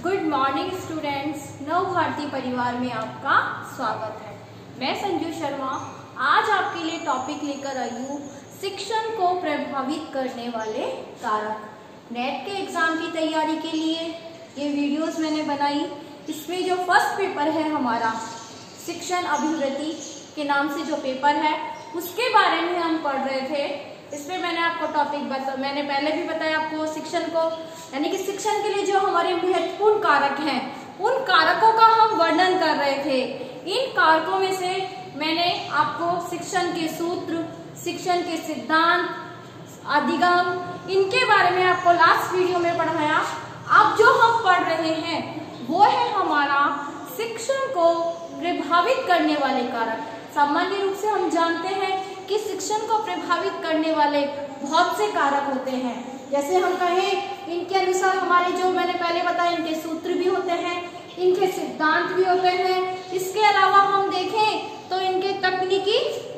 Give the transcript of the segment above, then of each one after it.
Good morning students, नव भारती परिवार में आपका स्वागत है। मैं संजू शर्मा आज आपके लिए टॉपिक लेकर आई हूँ शिक्षण को प्रभावित करने वाले कारक। नेट के एग्जाम की तैयारी के लिए ये वीडियोस मैंने बनाई। इसमें जो फर्स्ट पेपर है हमारा शिक्षण अभिवृत्ति के नाम से जो पेपर है उसके बारे में हम पढ़ रहे थे। इसमें मैंने आपको मैंने पहले भी बताया आपको शिक्षण को, यानी कि शिक्षण के लिए जो हमारे महत्वपूर्ण कारक हैं उन कारकों का हम वर्णन कर रहे थे। इन कारकों में से मैंने आपको शिक्षण के सूत्र, शिक्षण के सिद्धांत, अधिगम, इनके बारे में आपको लास्ट वीडियो में पढ़ाया। अब जो हम पढ़ रहे हैं वो है हमारा शिक्षण को प्रभावित करने वाले कारक। सामान्य रूप से हम जानते हैं कि शिक्षण को प्रभावित करने वाले बहुत से कारक होते हैं। जैसे हम कहें, इनके अनुसार हमारे जो मैंने पहले बताया इनके सूत्र भी होते हैं, इनके सिद्धांत भी होते हैं। इसके अलावा हम देखें तो इनके तकनीकी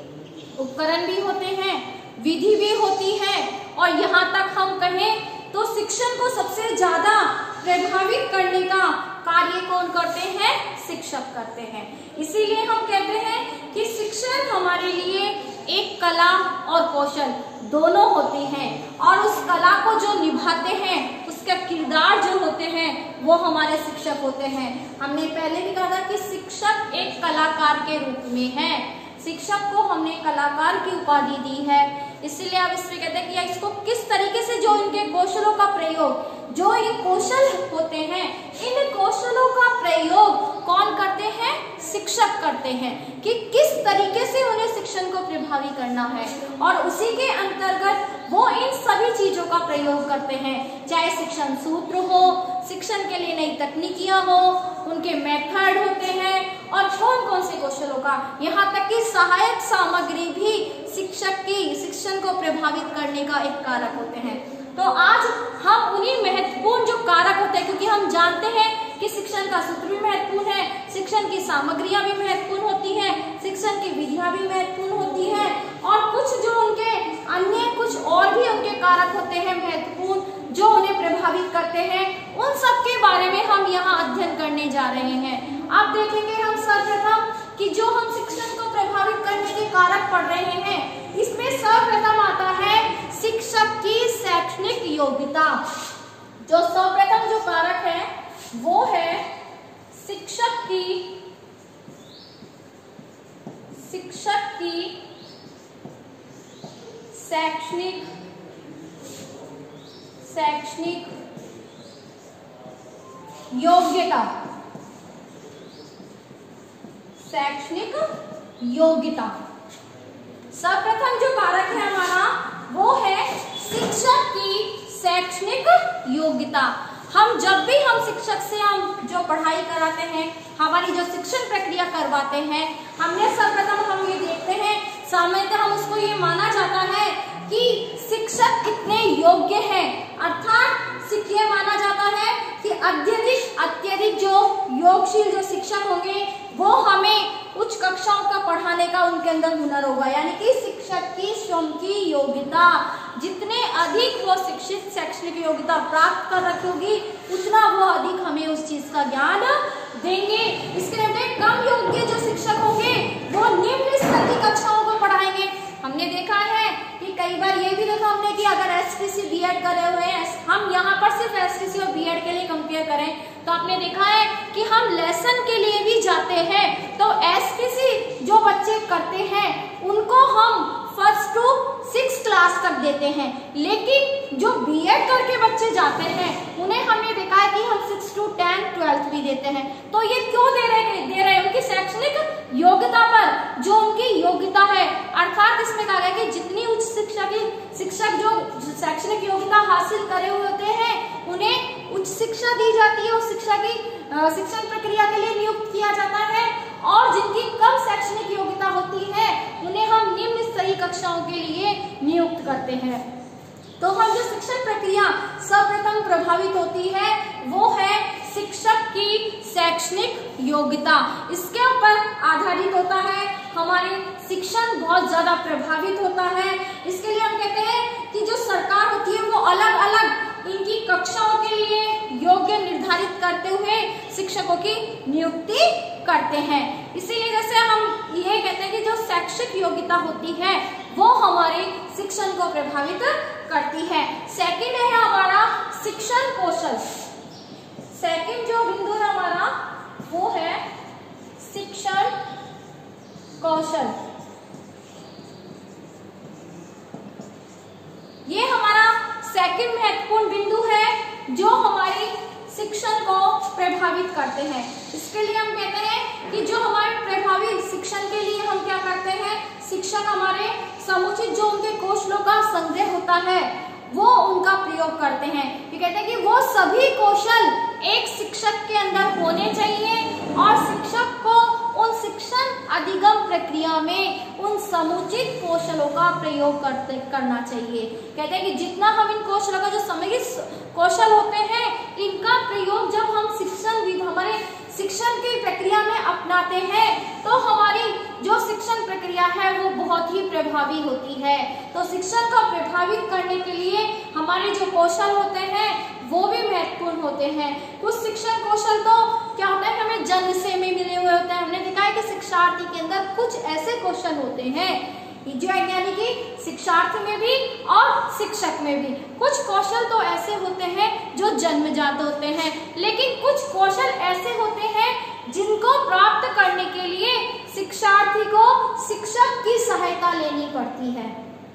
उपकरण भी होते हैं, विधि भी होती है, और यहाँ तक हम कहें तो शिक्षण को सबसे ज्यादा प्रभावित करने का कार्य कौन करते हैं? शिक्षक करते हैं। इसीलिए हम कहते हैं कि शिक्षण हमारे लिए एक कला और कौशल दोनों होते हैं, और उस कला को जो निभाते हैं उसका किरदार जो होते हैं वो हमारे शिक्षक होते हैं। हमने पहले भी कहा था कि शिक्षक एक कलाकार के रूप में है। शिक्षक को हमने कलाकार की उपाधि दी है। इसलिए आप इसमें कहते हैं कि इसको किस तरीके से जो इनके कौशलों का प्रयोग, जो ये कौशल होते हैं, इन कौशलों का प्रयोग कौन करते हैं? शिक्षक करते हैं कि किस तरीके से उन्हें शिक्षण को प्रभावी करना है, और उसी के अंतर्गत वो इन सभी चीजों का प्रयोग करते हैं। चाहे शिक्षण सूत्र हो, शिक्षण के लिए नई तकनीकियां हो, उनके मेथड होते हैं, और कौन कौन से कौशलों का, यहाँ तक कि सहायक सामग्री भी शिक्षण को प्रभावित करने का एक कारक होते हैं। तो आज हम उन्हीं महत्वपूर्ण जो कारक होते हैं, क्योंकि हम जानते हैं कि शिक्षण का सूत्र भी महत्वपूर्ण है, शिक्षण की सामग्रियां भी महत्वपूर्ण होती हैं, शिक्षण की विधियां भी महत्वपूर्ण होती है, और कुछ जो उनके अन्य कुछ और भी उनके कारक होते हैं महत्वपूर्ण जो उन्हें प्रभावित करते हैं, उन सब के बारे में हम यहाँ अध्ययन करने जा रहे हैं। अब देखेंगे हम सर्वप्रथम कि जो हम शिक्षण को प्रभावित करने के कारक पढ़ रहे हैं, इसमें सर्वप्रथम आता है शिक्षक की शैक्षणिक योग्यता। जो सर्वप्रथम जो कारक है वो है शिक्षक की शैक्षणिक योग्यता। सर्वप्रथम जो कारक है हमारा वो है शिक्षक की शैक्षणिक योग्यता। हम जब भी हम शिक्षक से हम जो पढ़ाई कराते हैं, हमारी जो शिक्षण प्रक्रिया करवाते हैं, हमने सर्वप्रथम हम ये देखते हैं, सामान्यतः हम उसको ये माना जाता है कि शिक्षक कितने योग्य हैं, अर्थात ये माना जाता है कि अत्यधिक जो योगशील जो शिक्षक होंगे वो हमें उच्च कक्षाओं का पढ़ाने का उनके अंदर हुनर होगा। यानी कि शिक्षक की स्वयं की योग्यता, जितने अधिक वो शिक्षित शैक्षणिक योग्यता प्राप्त कर रखी होगी उतना वो अधिक हमें उस चीज का ज्ञान देंगे। इसके लिए कम योग्य जो शिक्षक होंगे वो निम्न स्तर की कक्षाओं को पढ़ाएंगे। हमने देखा है कि कई बार ये भी देखा हमने कि अगर एसटीसी बीएड करे हुए हैं, हम यहाँ पर सिर्फ एसटीसी और बीएड के लिए कंपेयर करें तो आपने देखा है कि हम लेसन के लिए भी जाते हैं, तो एसटीसी जो बच्चे करते हैं उनको हम 1st to 6th क्लास तक देते हैं, लेकिन जो बीएड करके बच्चे जाते हैं उन्हें हमने देखा है कि हम 6 to 10 12th भी देते हैं। तो ये क्यों दे रहे हैं? उनकी शैक्षणिक योग्यता पर जो उनकी योग्यता है, अर्थात इसमें कहा गया कि जितनी उच्च शिक्षक जो शैक्षणिक योग्यता हासिल करे हुए होते हैं उन्हें उच्च शिक्षा दी जाती है, उस शिक्षा की शिक्षण प्रक्रिया के लिए नियुक्त किया जाता है, और जिनकी कम शैक्षणिक योग्यता होती है उन्हें हम निम्न स्तरीय कक्षाओं के लिए नियुक्त करते हैं। तो हम जो शिक्षण प्रक्रिया सर्वप्रथम प्रभावित होती है वो है शिक्षक की शैक्षणिक योग्यता। इसके ऊपर आधारित होता है हमारे शिक्षण बहुत ज्यादा प्रभावित होता है। इसके लिए हम कहते हैं कि जो सरकार होती है वो अलग अलग इनकी कक्षाओं के लिए योग्य निर्धारित करते हुए शिक्षकों की नियुक्ति करते हैं। इसीलिए जैसे हम ये कहते हैं कि जो शैक्षिक योग्यता होती है वो हमारे शिक्षण को प्रभावित करती है। सेकंड है हमारा शिक्षण कौशल। सेकंड जो बिंदु है हमारा वो है शिक्षण कौशल। ये हमारा सेकंड महत्वपूर्ण बिंदु है जो हमारी शिक्षण को प्रभावित करते हैं। इसके लिए हम कहते हैं कि जो हमारे प्रभावी शिक्षण के लिए हम क्या करते हैं, शिक्षक हमारे समुचित जो उनके कौशलों का संग्रह होता है वो उनका प्रयोग करते हैं। ये कहते हैं कि वो सभी कौशल एक शिक्षक के अंदर होने चाहिए और शिक्षक को उन शिक्षण अधिगम प्रक्रिया में उन समुचित कौशलों का प्रयोग करना चाहिए। कहते हैं कि जितना हम इन कौशलों का जो सामग्रिक कौशल होते हैं इनका प्रयोग जब हम हमारे शिक्षण की प्रक्रिया में अपनाते हैं तो हमारी जो शिक्षण प्रक्रिया है वो बहुत ही प्रभावी होती है। तो शिक्षण को प्रभावित करने के लिए हमारे जो कौशल होते हैं वो भी महत्वपूर्ण होते हैं। कुछ शिक्षण कौशल तो क्या होता है हमें जन्म से में मिले हुए होते हैं। हमने देखा है कि शिक्षार्थी के अंदर कुछ ऐसे कौशल होते हैं जो यानी कि शिक्षार्थी में भी और शिक्षक में भी कुछ कौशल तो ऐसे होते हैं जो जन्मजात होते हैं, लेकिन कुछ कौशल ऐसे होते हैं जिनको प्राप्त करने के लिए शिक्षार्थी को शिक्षक की सहायता लेनी पड़ती है।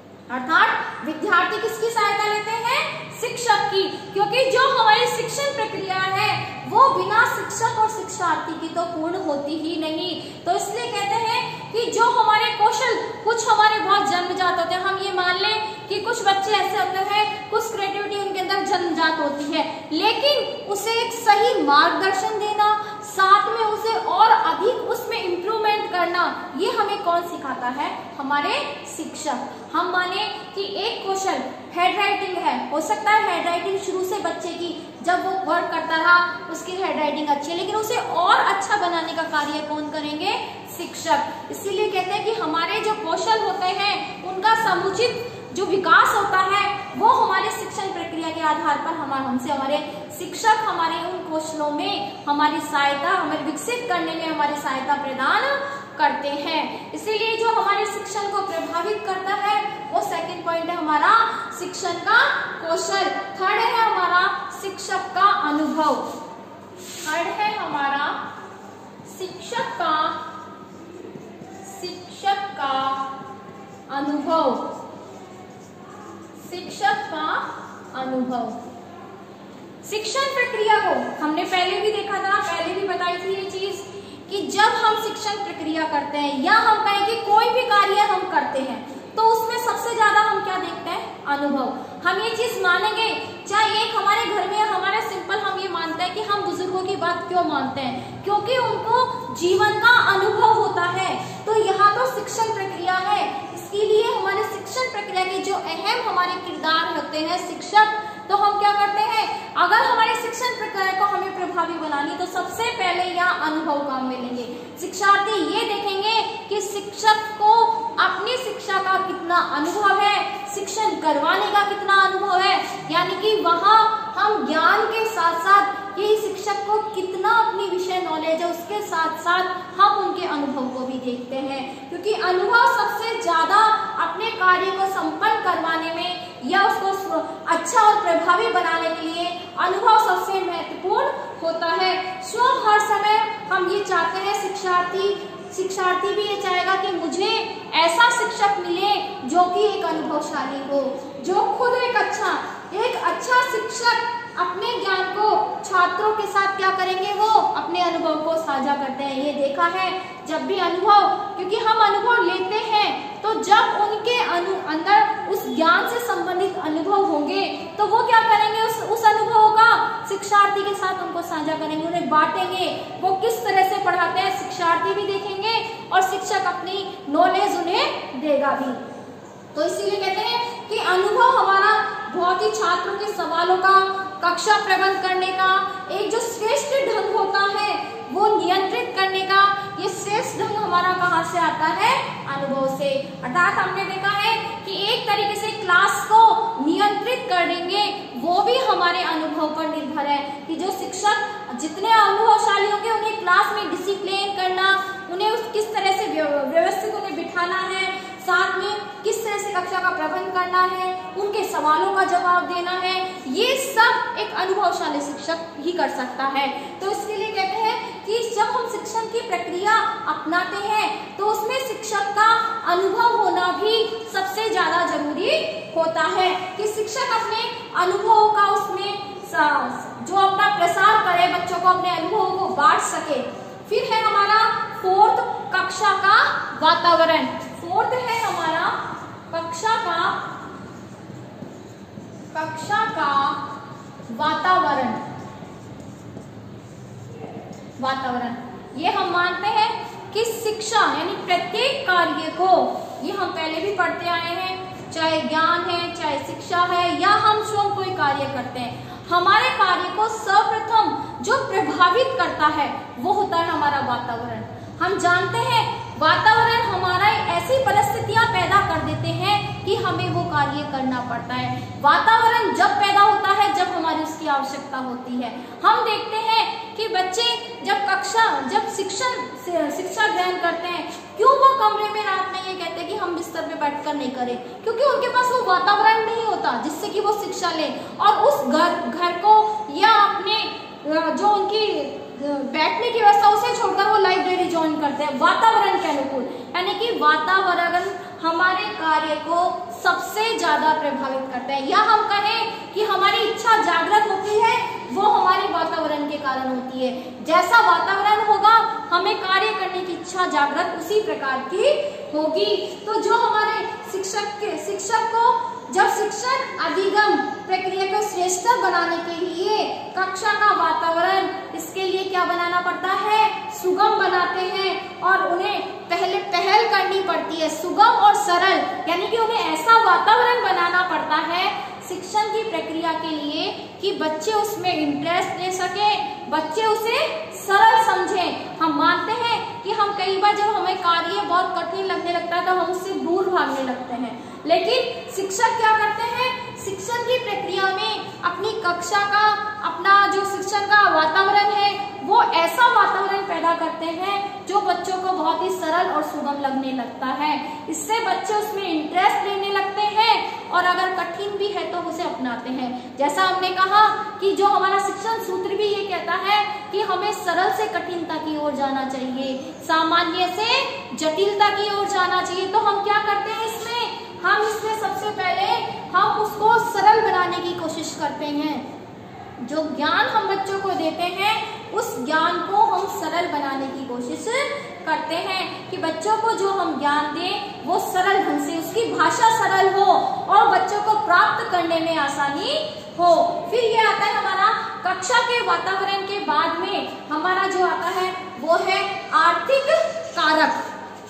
अर्थात विद्यार्थी किसकी सहायता लेते हैं, शिक्षक की, क्योंकि जो हमारी शिक्षण प्रक्रिया है वो बिना शिक्षक और शिक्षार्थी की तो पूर्ण होती ही नहीं। तो इसलिए कहते हैं कि जो हमारे कौशल कुछ हमारे बहुत जन्मजात होते हैं। हम ये मान लें कि कुछ बच्चे ऐसे होते हैं, कुछ क्रिएटिविटी उनके अंदर जन्मजात होती है, लेकिन उसे एक सही मार्गदर्शन देना, साथ में उसे और अधिक उसमें इम्प्रूवमेंट करना, ये हमें कौन सिखाता है, हमारे शिक्षक। हम माने कि एक कौशल हेड राइटिंग है, हो सकता है हेड राइटिंग शुरू से बच्चे की जब वो वर्क करता रहा उसकी हेड राइटिंग अच्छी है, लेकिन उसे और अच्छा बनाने का कार्य कौन करेंगे, शिक्षक। इसीलिए कहते हैं कि हमारे जो कौशल होते हैं उनका समुचित जो विकास होता है वो हमारे शिक्षण प्रक्रिया के आधार पर हमारे शिक्षक हमारे उन कौशलों में हमारी सहायता, हमें विकसित करने में हमारी सहायता प्रदान करते हैं। इसीलिए जो हमारे शिक्षण को प्रभावित करता है वो सेकंड पॉइंट है हमारा शिक्षण का कौशल। थर्ड है हमारा शिक्षक का अनुभव। थर्ड है हमारा शिक्षक का अनुभव। शिक्षक का अनुभव। शिक्षण प्रक्रिया को हमने पहले भी देखा था, पहले भी बताई थी ये चीज कि जब हम शिक्षण प्रक्रिया करते हैं या हम कहें कि कोई भी कार्य हम करते हैं तो उसमें सबसे ज्यादा हम क्या देखते हैं, अनुभव। हम ये चीज मानेंगे, चाहे एक हमारे घर में हमारा सिंपल हम ये मानते हैं कि हम बुजुर्गों की बात क्यों मानते हैं, क्योंकि उनको जीवन का अनुभव होता है। तो यहाँ तो शिक्षण प्रक्रिया है, इसके लिए हमारे शिक्षण प्रक्रिया के जो अहम हमारे किरदार होते हैं शिक्षक, तो हम क्या करते हैं, अगर हमारे शिक्षण प्रक्रिया को हमें प्रभावी बनानी तो सबसे पहले यहाँ अनुभव काम में लेंगे। शिक्षार्थी ये देखेंगे कि शिक्षक को अपनी शिक्षा का कितना अनुभव है, शिक्षण करवाने का कितना अनुभव है, यानी कि वहाँ हम ज्ञान के साथ साथ ये शिक्षक को कितना अपनी विषय नॉलेज है उसके साथ साथ हम उनके अनुभव को भी देखते हैं, क्योंकि अनुभव सबसे ज्यादा अपने कार्य को संपन्न करवाने में या उसको अच्छा और प्रभावी बनाने के लिए अनुभव सबसे महत्वपूर्ण होता है। सो हर समय हम ये चाहते हैं शिक्षार्थी भी ये चाहेगा कि मुझे ऐसा शिक्षक मिले जो कि एक अनुभवशाली हो, जो खुद एक अच्छा शिक्षक अपने ज्ञान को छात्रों के साथ क्या करेंगे, वो अपने अनुभव को साझा करते हैं। ये देखा है जब भी अनुभव, क्योंकि हम अनुभव लेते हैं तो जब उनके अंदर उस ज्ञान से संबंधित अनुभव होंगे तो वो क्या करेंगे, उस अनुभव का शिक्षार्थी के साथ उनको साझा करेंगे, उन्हें बांटेंगे। वो किस तरह से पढ़ाते हैं शिक्षार्थी भी देखेंगे और शिक्षक अपनी नॉलेज उन्हें देगा भी। तो इसीलिए कहते हैं कि अनुभव हमारा बहुत ही छात्रों के सवालों का कक्षा प्रबंध करने का एक जो श्रेष्ठ ढंग होता है वो नियंत्रित करने का, ये श्रेष्ठ ढंग हमारा कहाँ से आता है, अनुभव से। अर्थात हमने देखा है कि एक तरीके से क्लास को नियंत्रित करेंगे वो वो भी हमारे अनुभव पर निर्भर है कि जो शिक्षक जितने अनुभवशाली होंगे उन्हें क्लास में डिसिप्लिन करना, उन्हें किस तरह से व्यवस्थित उन्हें बिठाना है, साथ में किस तरह से कक्षा का प्रबंध करना है, उनके सवालों का जवाब देना है, ये सब एक अनुभवशाली शिक्षक ही कर सकता है। तो इसके लिए कहते हैं कि जब हम शिक्षण की प्रक्रिया अपनाते हैं तो उसमें शिक्षक का अनुभव होना भी सबसे ज्यादा जरूरी होता है कि शिक्षक अपने अनुभवों का उसमें जो अपना प्रसार करे, बच्चों को अपने अनुभवों को बांट सके। फिर है हमारा फोर्थ, कक्षा का वातावरण। फोर्थ है हमारा कक्षा का वातावरण। ये हम मानते हैं कि शिक्षा यानी प्रत्येक कार्य को, ये हम पहले भी पढ़ते आए हैं, चाहे ज्ञान है, चाहे शिक्षा है, या हम स्वयं कोई कार्य करते हैं, हमारे कार्य को सर्वप्रथम जो प्रभावित करता है वो होता है हमारा वातावरण। हम जानते हैं वातावरण हमारा ऐसी परिस्थितियां पैदा कर देते हैं कि हमें वो कार्य करना पड़ता है। वातावरण जब पैदा होता है जब हमारी उसकी आवश्यकता होती है। हम देखते हैं कि बच्चे जब शिक्षा ग्रहण करते हैं, क्यों वो कमरे में रात में ये कहते हैं कि हम बिस्तर पे बैठकर नहीं करें, क्योंकि उनके पास वो वातावरण नहीं होता जिससे कि वो शिक्षा लें, और उस घर को या अपने जो उनकी बैठने की व्यवस्था उसे छोड़कर वो लाइब्रेरी ज्वाइन करते हैं वातावरण के अनुकूल। यानी कि वातावरण हमारे कार्य को सबसे ज्यादा प्रभावित करता है, या हम कहें कि हमारी इच्छा जागृत होती है वो हमारे वातावरण के कारण होती है। जैसा वातावरण होगा हमें कार्य करने की इच्छा जागृत उसी प्रकार की होगी। तो जो हमारे शिक्षक को जब शिक्षण अधिगम प्रक्रिया को श्रेष्ठ बनाने के लिए कक्षा का वातावरण, इसके लिए क्या बनाना पड़ता है, सुगम बनाते हैं, और उन्हें पहल करनी पड़ती है सुगम और सरल, यानी कि उन्हें ऐसा वातावरण बनाना पड़ता है शिक्षण की प्रक्रिया के लिए कि बच्चे उसमें इंटरेस्ट ले सके, बच्चे उसे सरल समझें। हम मानते हैं कि हम कई बार जब हमें कार्य बहुत कठिन लगने लगता है तो हम उससे दूर भागने लगते हैं, लेकिन शिक्षक क्या करते हैं, शिक्षण की प्रक्रिया में अपनी कक्षा का, अपना जो शिक्षण का वातावरण है वो ऐसा वातावरण पैदा करते हैं जो बच्चों को बहुत ही सरल और सुगम लगने लगता है। इससे बच्चे उसमें इंटरेस्ट लेने लगते हैं और अगर कठिन भी है तो उसे अपनाते हैं। जैसा हमने कहा कि जो हमारा शिक्षण सूत्र भी ये कहता है कि हमें सरल से कठिनता की ओर जाना चाहिए, सामान्य से जटिलता की ओर जाना चाहिए। तो हम क्या करते हैं हम इसमें सबसे पहले हम उसको सरल बनाने की कोशिश करते हैं। जो ज्ञान हम बच्चों को देते हैं उस ज्ञान को हम सरल बनाने की कोशिश करते हैं कि बच्चों को जो हम ज्ञान दें वो सरल ढंग से, उसकी भाषा सरल हो और बच्चों को प्राप्त करने में आसानी हो। फिर ये आता है हमारा कक्षा के वातावरण के बाद में हमारा जो आता है वो है आर्थिक कारक।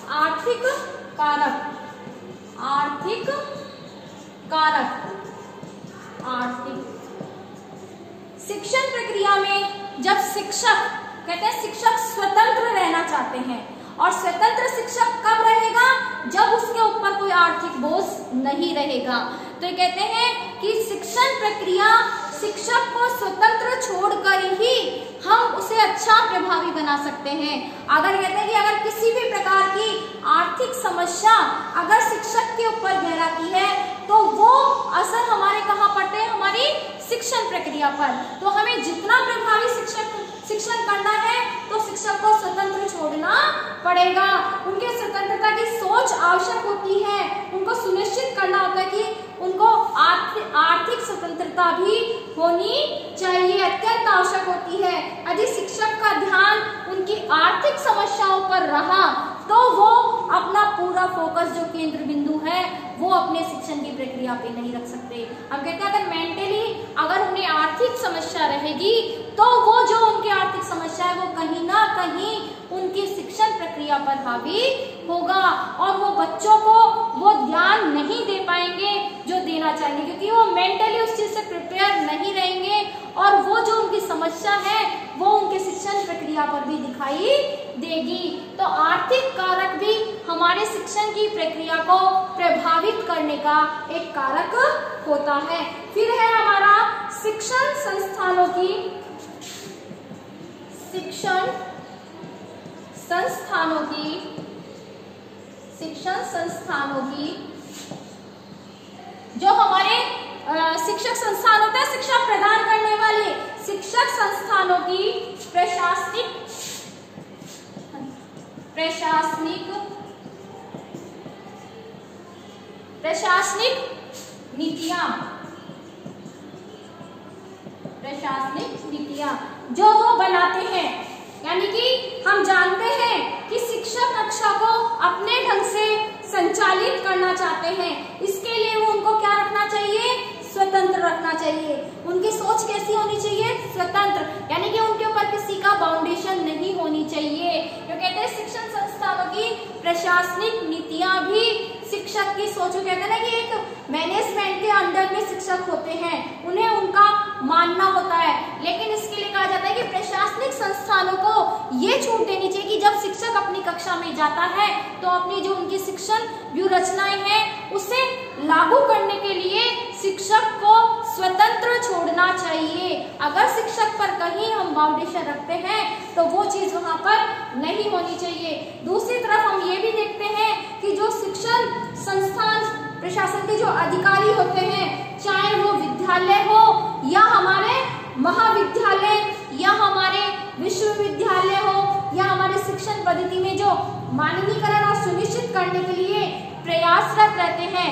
शिक्षण प्रक्रिया में जब शिक्षक कहते हैं शिक्षक स्वतंत्र रहना चाहते हैं, और स्वतंत्र शिक्षक कब रहेगा, जब उसके ऊपर कोई आर्थिक बोझ नहीं रहेगा। तो ये कहते हैं कि शिक्षण प्रक्रिया शिक्षक को स्वतंत्र छोड़कर ही हम उसे अच्छा प्रभावी बना सकते हैं। अगर कहते हैं कि अगर किसी भी प्रकार की आर्थिक समस्या अगर शिक्षक के ऊपर गहराती है तो वो असर हमारे कहाँ पड़ते हैं, हमारी शिक्षण प्रक्रिया पर। तो हमें जितना प्रभावी शिक्षण करना है तो शिक्षक को स्वतंत्र छोड़ना पड़ेगा। उनके स्वतंत्रता की सोच आवश्यक होती है, उनको सुनिश्चित करना होता है कि उनको आर्थिक स्वतंत्रता भी होनी चाहिए, अत्यंत आवश्यक होती है। यदि शिक्षक का ध्यान उनकी आर्थिक समस्याओं पर रहा तो वो अपना पूरा फोकस जो केंद्र बिंदु है वो अपने शिक्षण की प्रक्रिया पे नहीं रख सकते। हम कहते हैं अगर मेंटली अगर उन्हें आर्थिक समस्या रहेगी तो वो जो उनकी आर्थिक समस्या है वो कहीं ना कहीं उनकी शिक्षण प्रक्रिया पर हावी होगा और वो बच्चों को वो ध्यान नहीं दे पाएंगे जो देना चाहेंगे, क्योंकि वो मेंटली उस चीज से प्रिपेयर नहीं रहेंगे और वो जो उनकी समस्या है वो उनके शिक्षण प्रक्रिया पर भी दिखाई देगी। तो आर्थिक कारक भी हमारे शिक्षण की प्रक्रिया को प्रभावित करने का एक कारक होता है। फिर है हमारा शिक्षण संस्थानों की जो हमारे शिक्षक संस्थान होते हैं, शिक्षा प्रदान करने वाले शिक्षक संस्थानों की प्रशासनिक नीतियां जो वो बनाते हैं, यानी कि हम जानते हैं कि शिक्षक कक्षा को अपने ढंग से संचालित करना चाहते हैं, इसके लिए वो उनको क्या रखना चाहिए, स्वतंत्र रखना चाहिए। उनकी सोच कैसी होनी चाहिए, स्वतंत्र, यानी कि उनके ऊपर किसी का बाउंडेशन नहीं होनी चाहिए। जो कहते हैं शिक्षण संस्थानों की प्रशासनिक नीतियां भी शिक्षक की सोच, कहते हैं ना कि एक मैनेजमेंट के अंडर में शिक्षक होते हैं, उन्हें उनका मानना होता है। लेकिन इसके लिए कहा जाता है कि प्रशासनिक संस्थानों को ये छूट देनी चाहिए कि जब शिक्षक अपनी कक्षा में जाता है तो अपनी जो उनकी शिक्षण व्यूहरचनाएं हैं उसे लागू करने के लिए शिक्षक को स्वतंत्र छोड़ना चाहिए। अगर शिक्षक पर कहीं हम बाउंडेशन रखते हैं तो वो चीज वहां पर नहीं होनी चाहिए। दूसरी तरफ हम ये भी देखते हैं कि जो शिक्षण संस्थान प्रशासन के जो अधिकारी होते हैं, चाहे वो विद्यालय हो या हमारे महाविद्यालय या हमारे विश्वविद्यालय हो या हमारे शिक्षण पद्धति में जो मानकीकरण और सुनिश्चित करने के लिए प्रयासरत रहते हैं,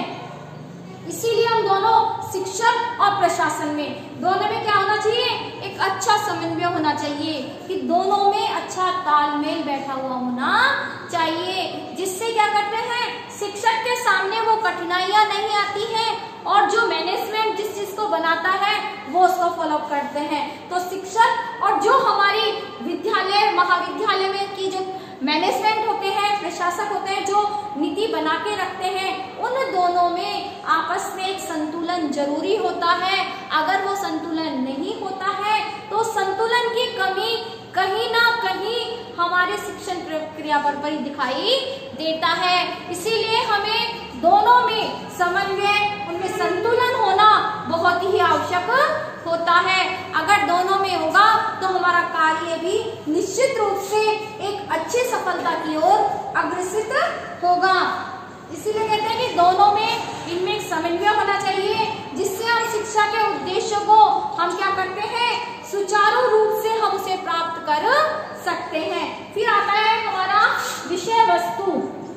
इसीलिए हम दोनों शिक्षक और प्रशासन में दोनों में क्या होना चाहिए, एक अच्छा समन्वय होना चाहिए कि दोनों में अच्छा तालमेल बैठा हुआ होना चाहिए, जिससे क्या करते हैं शिक्षक के सामने वो कठिनाइयां नहीं आती हैं और जो मैनेजमेंट जिस चीज को बनाता है वो उसको फॉलो करते हैं। तो शिक्षक और जो हमारी विद्यालय महाविद्यालय में की जो मैनेजमेंट होते हैं, प्रशासक होते हैं, जो नीति बना के रखते हैं, उन दोनों में आपस में एक संतुलन जरूरी होता है। अगर वो संतुलन नहीं होता है तो संतुलन की कमी कहीं ना कहीं हमारे शिक्षण प्रक्रिया पर दिखाई देता है। इसीलिए हमें दोनों में समन्वय, उनमें संतुलन होना बहुत ही आवश्यक होता है। अगर दोनों में होगा तो हमारा कार्य भी निश्चित रूप से एक अच्छी सफलता की ओर अग्रसित होगा। इसीलिए कहते हैं कि दोनों में इनमें एक समन्वय होना चाहिए, जिससे हम शिक्षा के उद्देश्य को हम क्या करते हैं, सुचारू रूप से हम उसे प्राप्त कर सकते हैं। फिर आता है हमारा विषय वस्तु,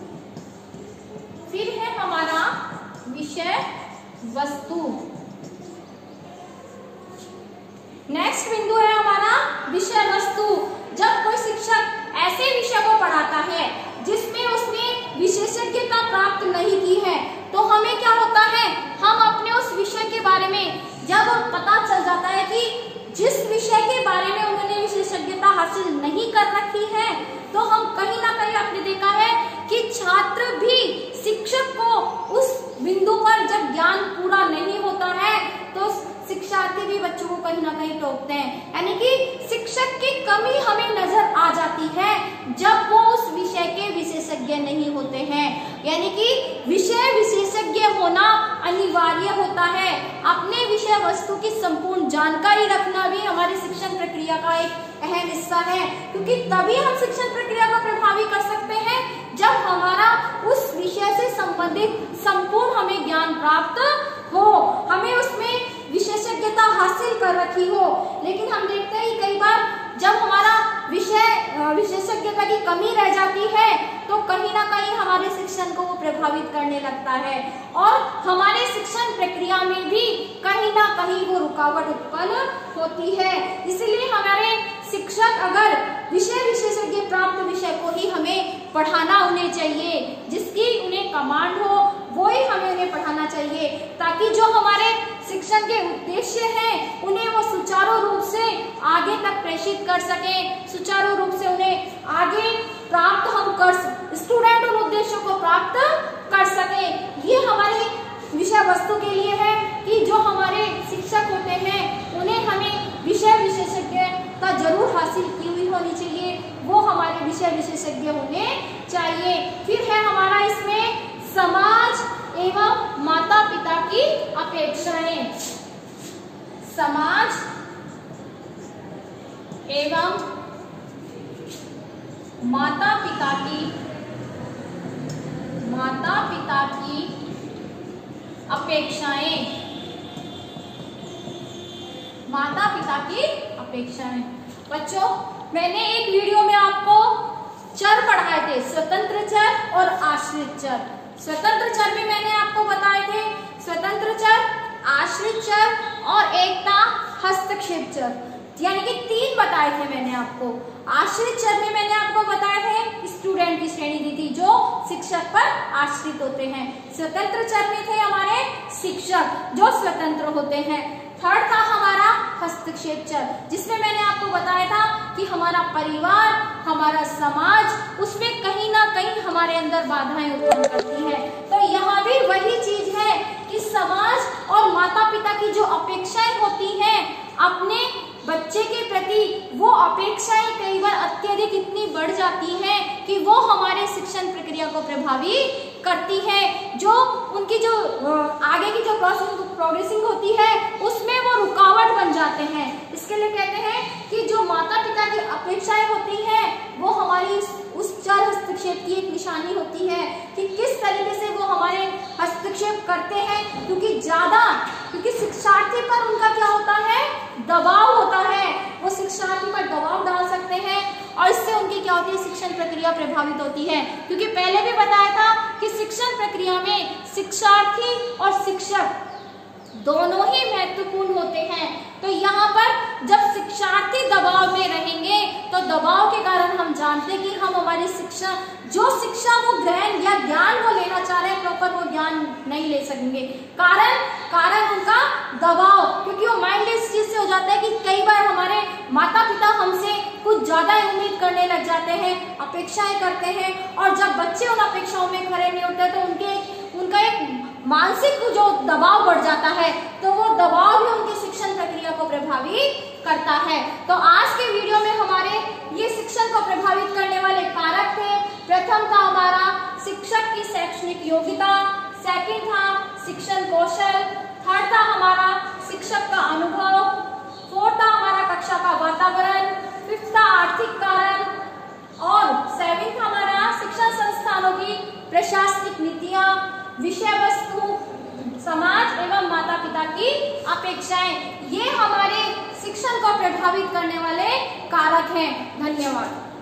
फिर है हमारा विषय वस्तु। नेक्स्ट बिंदु है हमारा विषय वस्तु। जब कोई शिक्षक ऐसे विषय को पढ़ाता है जिसमें उसने विशेषज्ञता प्राप्त नहीं की है, तो हमें क्या होता है, हम अपने उस विषय के बारे में जब पता चल जाता है कि जिस विषय के बारे में उन्होंने विशेषज्ञता हासिल नहीं कर रखी है, तो हम कहीं ना कहीं आपने देखा है कि छात्र भी शिक्षक को उस बिंदु पर जब ज्ञान पूरा नहीं होता है तो शिक्षार्थी भी बच्चों को कहीं ना कहीं टोकते हैं। यानी कि शिक्षक की कमी हमें नजर आ जाती है जब वो उस विषय के विशेषज्ञ नहीं होते हैं। यानी कि विषय विशेषज्ञ होना अनिवार्य होता है। अपने विषय वस्तु की संपूर्ण जानकारी रखना भी हमारी शिक्षण प्रक्रिया का एक अहम हिस्सा है, क्योंकि तभी हम शिक्षण प्रक्रिया को प्रभावी कर सकते हैं जब हमारा उस विषय से संबंधित संपूर्ण हमें ज्ञान प्राप्त हो, हमें उसमें विशेषज्ञता हासिल कर रखी हो। लेकिन हम देखते हैं कि कई बार जब हमारा विषय विशेषज्ञता की कमी रह जाती है तो कहीं ना कहीं हमारे शिक्षण को वो प्रभावित करने लगता है और हमारे शिक्षण प्रक्रिया में भी कहीं ना कहीं वो रुकावट उत्पन्न होती है। इसलिए हमारे शिक्षक अगर विषय विशेषज्ञ प्राप्त विषय को ही हमें पढ़ाना उन्हें चाहिए, जिसकी उन्हें कमांड हो वो ही हमें उन्हें पढ़ाना चाहिए, ताकि जो हमारे शिक्षण के उद्देश्य हैं उन्हें वो सुचारू रूप से आगे तक प्रेषित कर सके, सुचारू रूप से उन्हें आगे प्राप्त हम कर स्टूडेंट उन उद्देश्यों को प्राप्त कर सके। ये हमारी विषय वस्तु के लिए है कि जो हमारे शिक्षक होते हैं उन्हें हमें विषय विशेषज्ञता जरूर हासिल की हुई होनी चाहिए, वो हमारे विषय विशेषज्ञ होने चाहिए। फिर है हमारा इसमें समाज एवं माता पिता की अपेक्षाएं। समाज एवं माता पिता की अपेक्षाएं, माता पिता की अपेक्षाएं। बच्चों, मैंने एक वीडियो में आपको चर पढ़ाए थे, स्वतंत्र चर और आश्रित चर। स्वतंत्र चर भी मैंने आपको बताए थे, स्वतंत्र चर, आश्रित चर और एक था हस्तक्षेप चर, यानी कि 3 बताए थे मैंने आपको। आश्रित चर में मैंने आपको बताए थे स्टूडेंट की श्रेणी दी थी जो शिक्षक पर आश्रित होते हैं। स्वतंत्र चर में थे हमारे शिक्षक जो स्वतंत्र होते हैं। थर्ड था हमारा हस्तक्षेप चर, जिसमें मैंने आपको बताया था कि हमारा परिवार, हमारा समाज, उसमें कहीं ना कहीं हमारे अंदर बाधाएं उत्पन्न करती है। तो यहाँ भी वही चीज है कि समाज और माता पिता की जो अपेक्षाएं होती हैं अपने बच्चे के प्रति, वो अपेक्षाएं कई बार अत्यधिक इतनी बढ़ जाती हैं कि वो हमारे शिक्षण प्रक्रिया को प्रभावित करती है। जो उनकी जो आगे की जो प्रोग्रेसिंग होती है उसमें वो रुकावट बन जाते हैं। इसके लिए कहते हैं कि जो माता पिता की अपेक्षाएं होती हैं वो हमारी उस चर हस्तक्षेप की एक निशानी होती है कि किस तरीके से वो हमारे हस्तक्षेप करते हैं, क्योंकि शिक्षार्थी पर उनका क्या होता है, दबाव होता है। वो शिक्षार्थी पर दबाव डाल सकते हैं और इससे उनकी क्या होती है, शिक्षण प्रक्रिया प्रभावित होती है। क्योंकि पहले भी बताया था कि शिक्षण प्रक्रिया में शिक्षार्थी और शिक्षक दोनों ही महत्वपूर्ण होते हैं। तो यहाँ पर जब शिक्षार्थी दबाव में रहेंगे तो दबाव के कारण हम जानते हैं कि हम हमारी शिक्षा वो ग्रहण या ज्ञान वो लेना चाह रहे हैं, प्रॉपर वो ज्ञान नहीं ले सकेंगे। कारण उनका दबाव, क्योंकि वो माइंड इस चीज से हो जाता है कि कई बार हमारे माता पिता हमसे कुछ ज्यादा उम्मीद करने लग जाते हैं, अपेक्षाएं करते हैं, और जब बच्चे उन अपेक्षाओं में खड़े नहीं होते तो उनका एक मानसिक जो दबाव बढ़ जाता है, तो वो दबाव भी उनकी शिक्षण प्रक्रिया को प्रभावित करता है। तो आज के वीडियो में हमारे ये शिक्षण को प्रभावित करने वाले कारक थे। प्रथम था हमारा शिक्षक की शैक्षणिक योग्यता, सेकंड था शिक्षण कौशल, थर्ड था हमारा शिक्षक का अनुभव, फोर्थ था हमारा कक्षा का वातावरण, फिफ्थ था आर्थिक कारण, और सेवेंथ हमारा शिक्षण संस्थानों की प्रशासनिक नीतियां, विषय वस्तु, समाज एवं माता पिता की अपेक्षाएं। ये हमारे शिक्षण को प्रभावित करने वाले कारक हैं। धन्यवाद।